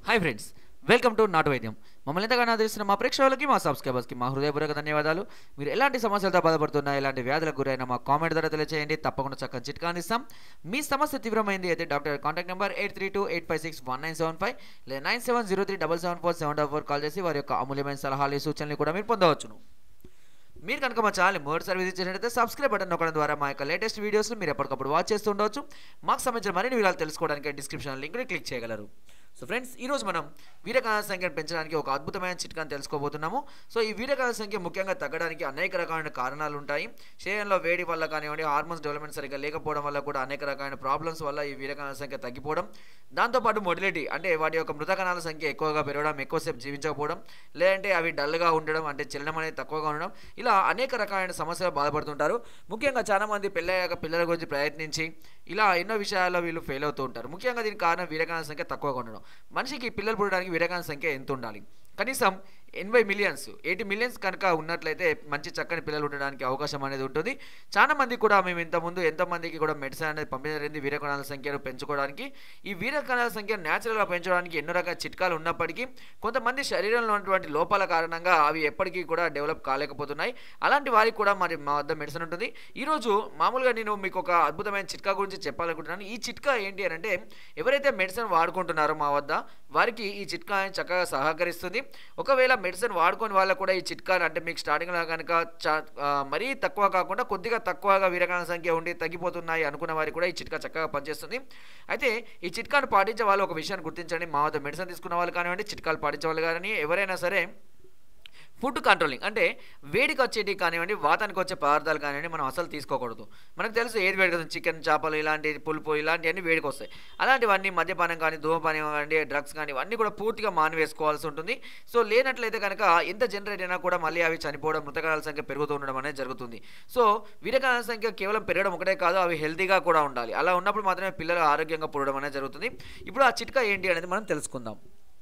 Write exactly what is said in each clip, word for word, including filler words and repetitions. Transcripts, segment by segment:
Hi friends, welcome to నాటు వైద్యం. మమ్మల్ని ఎంతగానో ఆదరిస్తున్న మా ప్రేక్షకులకి, మా సబ్స్క్రైబర్స్కి మా హృదయపూర్వక ధన్యవాదాలు. మీరు ఎలాంటి సమస్యలతో బాధపడుతున్నా, ఎలాంటి వ్యాధులకు గురైనా మా కామెంట్ ద్వారా తెలియజేయండి. తప్పకుండా చక్కని చిట్కా అందిస్తాం. మీ సమస్య తీవ్రమైంది అయితే doctor contact number eight three two eight five six one nine seven five లేదా nine seven zero three double seven four seven double four call చేసి వారి యొక్క అమూల్యమైన సలహాలు సూచనలు కూడా మీరు పొందవచ్చును. మీరు కనుక మా ఛానల్ మొదటిసారి విజిట్ చేసినట్లయితే సబ్స్క్రైబ్ బటన్ నొక్కడం ద్వారా మా యొక్క లేటెస్ట్ వీడియోస్ మీరు ఎప్పటికప్పుడు వాచ్ చేస్తూ ఉండవచ్చు. మాకు సంబంధించిన మరిన్ని వివరాలు తెలుసుకోవడానికి డిస్క్రిప్షన్ లింక్ని క్లిక్ చేయగలరు. సో ఫ్రెండ్స్, ఈరోజు మనం వీర్యకణాల సంఖ్యను పెంచడానికి ఒక అద్భుతమైన చిట్కాను తెలుసుకోబోతున్నాము. సో ఈ వీర్యకణాల సంఖ్య ముఖ్యంగా తగ్గడానికి అనేక రకాలైన కారణాలు ఉంటాయి. శరీరంలో వేడి వల్ల కానివ్వండి, హార్మోన్స్ డెవలప్మెంట్ సరిగ్గా లేకపోవడం వల్ల కూడా అనేక రకాలైన ప్రాబ్లమ్స్ వల్ల ఈ వీర్యకణాల సంఖ్య తగ్గిపోవడం, దాంతోపాటు మొటిలిటీ అంటే వాటి యొక్క మృత కణాల సంఖ్య ఎక్కువగా పెరగడం, ఎక్కువసేపు జీవించకపోవడం, లేదంటే అవి డల్గా ఉండడం అంటే చలనం అనేది తక్కువగా ఉండడం, ఇలా అనేక రకాలైన సమస్యలు బాధపడుతుంటారు. ముఖ్యంగా చాలామంది పెళ్ళయ్యాక పిల్లల గురించి ప్రయత్నించి ఇలా ఎన్నో విషయాల్లో వీళ్ళు ఫెయిల్ అవుతూ ఉంటారు. ముఖ్యంగా దీనికి కారణం వీర్యకణాల సంఖ్య తక్కువగా ఉండడం. మనిషికి పిల్లలు పుట్టడానికి వీర్యకణాల సంఖ్య ఎంత ఉండాలి? కనీసం ఎనభై మిలియన్స్ ఎయిటీ మిలియన్స్ కనుక ఉన్నట్లయితే మంచి చక్కని పిల్లలు ఉండడానికి అవకాశం అనేది ఉంటుంది. చాలా మంది కూడా మేము ఇంతకుముందు ఎంతోమందికి కూడా మెడిసిన్ అనేది పంపించడం వీర్యకణాల సంఖ్యను పెంచుకోవడానికి. ఈ వీర్యకణాల సంఖ్య న్యాచురల్గా పెంచడానికి ఎన్నో రకాల చిట్కాలు ఉన్నప్పటికీ కొంతమంది శరీరంలో ఉన్నటువంటి లోపాల కారణంగా అవి ఎప్పటికీ కూడా డెవలప్ కాలేకపోతున్నాయి. అలాంటి వారికి కూడా మరి మా వద్ద మెడిసిన్ ఉంటుంది. ఈరోజు మామూలుగా నేను మీకు ఒక అద్భుతమైన చిట్కా గురించి చెప్పాలనుకుంటున్నాను. ఈ చిట్కా ఏంటి అని అంటే, ఎవరైతే మెడిసిన్ వాడుకుంటున్నారో మా వద్ద వారికి ఈ చిట్కా చక్కగా సహకరిస్తుంది. ఒకవేళ మెడిసిన్ వాడుకొని వాళ్ళకు కూడా ఈ చిట్కాను అంటే మీకు స్టార్టింగ్లో కనుక మరీ తక్కువ కాకుండా కొద్దిగా తక్కువగా వీర్యకణాల సంఖ్య ఉండి తగ్గిపోతున్నాయి అనుకున్న వారికి కూడా ఈ చిట్కా చక్కగా పనిచేస్తుంది. అయితే ఈ చిట్కాను పాటించే వాళ్ళు ఒక విషయాన్ని గుర్తించండి. మా వద్ద మెడిసిన్ తీసుకున్న వాళ్ళు కానివ్వండి, చిట్కాలు పాటించే వాళ్ళు కానీ ఎవరైనా సరే ఫుడ్ కంట్రోలింగ్ అంటే వేడికి వచ్చేటి కానివ్వండి, వాతానికి వచ్చే పదార్థాలు కానివ్వండి మనం అసలు తీసుకోకూడదు. మనకు తెలుసు ఏది వేడికి వస్తుంది, చికెన్, చేపలు, ఇలాంటి పులుపు ఇలాంటివన్నీ వేడికి వస్తాయి. అలాంటివన్నీ మద్యపానం కానీ, ధూమపానం కానీ, డ్రగ్స్ కానీ ఇవన్నీ కూడా పూర్తిగా మానివేసుకోవాల్సి ఉంటుంది. సో లేనట్లయితే కనుక ఎంత జనరేట్ అయినా కూడా మళ్ళీ అవి చనిపోవడం, మృతకణాల సంఖ్య పెరుగుతూ ఉండడం అనేది జరుగుతుంది. సో వీర్యకణాల సంఖ్య కేవలం పెరగడం ఒకటే కాదు, అవి హెల్తీగా కూడా ఉండాలి. అలా ఉన్నప్పుడు మాత్రమే పిల్లలు ఆరోగ్యంగా పుట్టడం అనేది జరుగుతుంది. ఇప్పుడు ఆ చిట్కా ఏంటి అనేది మనం తెలుసుకుందాం.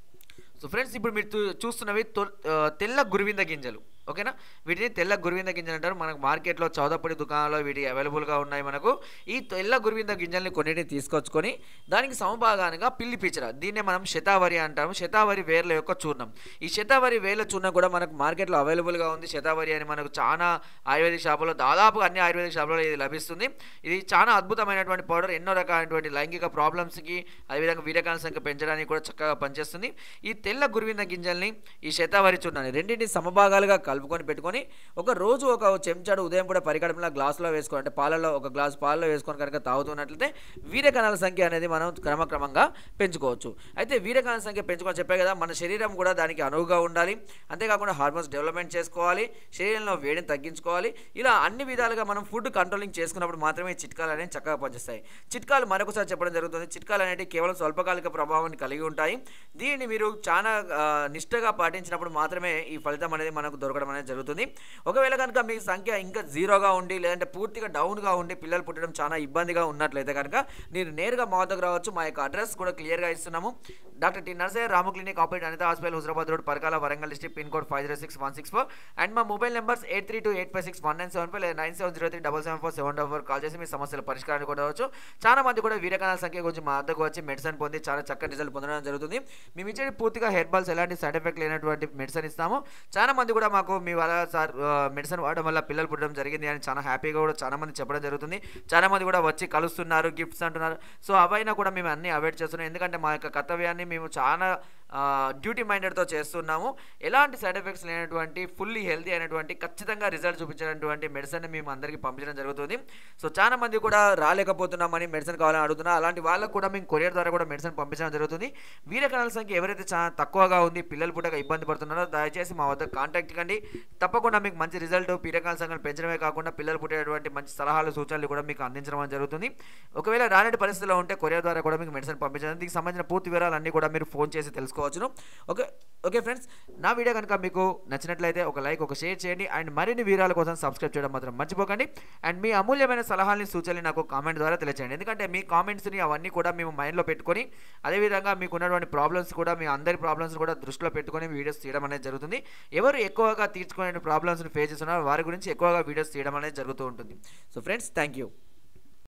సో ఫ్రెండ్స్, ఇప్పుడు మీరు చూస్తున్నవి తెల్ల గురువింద గింజలు, ఓకేనా? వీటిని తెల్ల గురువింద గింజలు అంటారు. మనకు మార్కెట్లో చౌదపడి దుకాణాల్లో వీటి అవైలబుల్గా ఉన్నాయి. మనకు ఈ తెల్ల గురువింద గింజల్ని కొన్నిటిని తీసుకొచ్చుకొని దానికి సమభాగానికి పిల్లి పిచ్చర, దీన్నే మనం శతావరి అంటాము. శతావరి వేర్ల యొక్క చూర్ణం. ఈ శతావరి వేర్ల చూర్ణం కూడా మనకు మార్కెట్లో అవైలబుల్గా ఉంది. శతావరి అని మనకు చాలా ఆయుర్వేదిక షాపులో, దాదాపు అన్ని ఆయుర్వేదిక షాపులలో ఇది లభిస్తుంది. ఇది చాలా అద్భుతమైనటువంటి పౌడర్. ఎన్నో రకాలైనటువంటి లైంగిక ప్రాబ్లమ్స్కి, అదేవిధంగా వీర్యకణాల సంఖ్య పెంచడానికి కూడా చక్కగా పనిచేస్తుంది. ఈ తెల్ల గురువింద గింజల్ని, ఈ శతావరి చూర్ణాన్ని రెండింటిని సమభాగాలుగా కలుపుకొని పెట్టుకొని ఒక రోజు ఒక చెంచాడు ఉదయం కూడా పరికడంలో గ్లాసులో వేసుకొని, అంటే పాలలో ఒక గ్లాసు పాలలో వేసుకొని కనుక తాగుతున్నట్లయితే వీర్యకణాల సంఖ్య అనేది మనం క్రమక్రమంగా పెంచుకోవచ్చు. అయితే వీర్యకణాల సంఖ్య పెంచుకొని చెప్పే కదా, మన శరీరం కూడా దానికి అనువుగా ఉండాలి. అంతేకాకుండా హార్మోన్స్ డెవలప్మెంట్ చేసుకోవాలి, శరీరంలో వేడిని తగ్గించుకోవాలి. ఇలా అన్ని విధాలుగా మనం ఫుడ్ కంట్రోలింగ్ చేసుకున్నప్పుడు మాత్రమే చిట్కాలు అనేవి చక్కగా పనిచేస్తాయి. చిట్కాలు మరొకసారి చెప్పడం జరుగుతుంది. చిట్కాలు అనేవి కేవలం స్వల్పకాలిక ప్రభావాన్ని కలిగి ఉంటాయి. దీన్ని మీరు చాలా నిష్ఠగా పాటించినప్పుడు మాత్రమే ఈ ఫలితం అనేది మనకు దొరకడం అనేది జరుగుతుంది. ఒకవేళ కనుక మీ సంఖ్య ఇంకా జీరోగా ఉండి, లేదంటే పూర్తిగా డౌన్గా ఉండి పిల్లలు పుట్టడం చాలా ఇబ్బందిగా ఉన్నట్లయితే కనుక మీరు నేరుగా మా వద్దకు రావచ్చు. మా యొక్క అడ్రస్ కూడా క్లియర్గా ఇస్తున్నాము. Doctor T Narsaiah, Ramu clinic, operate Anitha hospital, Huzurabad road, Parkal, Warangal district, pin code five zero six one six four. And మా mobile numbers eight three two eight five six one nine seven five లేదా nine seven zero three double seven four seven double four call చేసి మీ సమస్యల పరిష్కారాన్ని కొనవచ్చు. చాలా మంది కూడా వీర్యకణాల సంఖ్య గురించి మా వద్దకు వచ్చి మెడిసిన్ పొంది చాలా చక్కటి రిజల్ట్ పొందడం జరుగుతుంది. మేము ఇచ్చేది పూర్తిగా హెర్బల్స్, ఎలాంటి సైడ్ ఎఫెక్ట్ లేనటువంటి మెడిసిన్ ఇస్తాము. చాలా మంది కూడా మాకు మీ వల్ల సార్ మెడిసిన్ వాడడం వల్ల పిల్లలు పుట్టడం జరిగింది అని చాలా హ్యాపీగా కూడా చాలా మంది చెప్పడం జరుగుతుంది. చాలా మంది కూడా వచ్చి కలుస్తున్నారు, గిఫ్ట్స్ అంటున్నారు. సో అవైనా కూడా మేము అన్ని అవాయిడ్ చేస్తున్నాం. ఎందుకంటే మా యొక్క కర్తవ్యాన్ని మేము చాలా డ్యూటీ మైండెడ్తో చేస్తున్నాము. ఎలాంటి సైడ్ ఎఫెక్ట్స్ లేనటువంటి ఫుల్లీ హెల్తీ అయినటువంటి ఖచ్చితంగా రిజల్ట్ చూపించినటువంటి మెడిసిన్ మేము అందరికీ పంపించడం జరుగుతుంది. సో చాలా మంది కూడా రాలేకపోతున్నామని మెడిసిన్ కావాలని అడుగుతున్నారు. అలాంటి వాళ్ళకు కూడా మేము కొరియర్ ద్వారా కూడా మెడిసిన్ పంపించడం జరుగుతుంది. వీర్యకణాల సంఖ్య ఎవరైతే చాలా తక్కువగా ఉంది, పిల్లలు పుట్టక ఇబ్బంది పడుతున్నారో దయచేసి మా వద్ద కాంటాక్ట్ కండి. తప్పకుండా మీకు మంచి రిజల్ట్, వీర్యకణాల సంఖ్యను పెంచడమే కాకుండా పిల్లలు పుట్టేటువంటి మంచి సలహాలు, సూచనలు కూడా మీకు అందించడం జరుగుతుంది. ఒకవేళ రాని పరిస్థితిలో ఉంటే కొరియర్ ద్వారా కూడా మీకు మెడిసిన్ పంపించడం. దీనికి సంబంధించిన పూర్తి వివరాలు అన్నీ కూడా మీరు ఫోన్ చేసి తెలుసుకోవచ్చు. ఓకే ఓకే ఫ్రెండ్స్, నా వీడియో కనుక మీకు నచ్చినట్లయితే ఒక లైక్, ఒక షేర్ చేయండి. అండ్ మరిన్ని వివరాల కోసం సబ్స్క్రైబ్ చేయడం మాత్రం మర్చిపోకండి. అండ్ మీ అమూల్యమైన సలహాలని, సూచనలు నాకు కామెంట్ ద్వారా తెలియజేయండి. ఎందుకంటే మీ కామెంట్స్ని అవన్నీ కూడా మేము మైండ్లో పెట్టుకొని, అదేవిధంగా మీకు ఉన్నటువంటి ప్రాబ్లమ్స్ కూడా మీ అందరి ప్రాబ్లమ్స్ కూడా దృష్టిలో పెట్టుకొని వీడియోస్ తీయడం అనేది జరుగుతుంది. ఎవరు ఎక్కువగా తీర్చుకునే ప్రాబ్లమ్స్ని ఫేస్ చేస్తున్నారో వారి గురించి ఎక్కువగా వీడియోస్ తీయడం అనేది జరుగుతూ ఉంటుంది. So friends, thank you.